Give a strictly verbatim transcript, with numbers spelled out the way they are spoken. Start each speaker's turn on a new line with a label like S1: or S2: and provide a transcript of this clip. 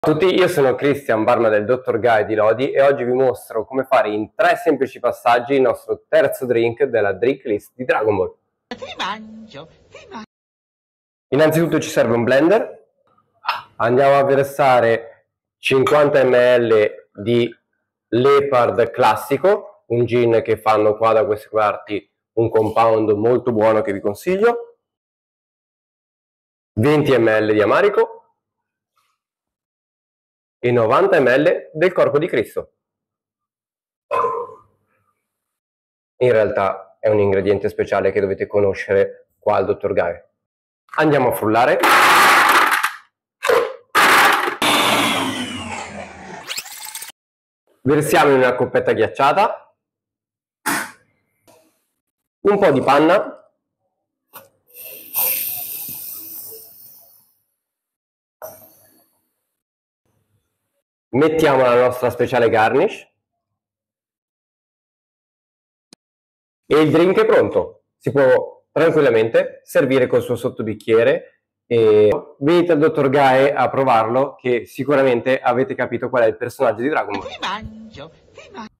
S1: Ciao a tutti, io sono Christian, barman del dottor Gaia di Lodi e oggi vi mostro come fare in tre semplici passaggi il nostro terzo drink della drink list di Dragon Ball.
S2: Ti mangio, ti mangio.
S1: Innanzitutto ci serve un blender, andiamo a versare cinquanta millilitri di Leopard classico, un gin che fanno qua da queste parti, un compound molto buono che vi consiglio, venti millilitri di Amarico e novanta millilitri del corpo di Cristo. In realtà è un ingrediente speciale che dovete conoscere qua al dottor Gaia. Andiamo a frullare. Versiamo in una coppetta ghiacciata un po' di panna, mettiamo la nostra speciale garnish e il drink è pronto. Si può tranquillamente servire col suo sottobicchiere e venite al dottor Gaia a provarlo, che sicuramente avete capito qual è il personaggio di Dragon Ball.
S2: Ti mangio, ti mangio.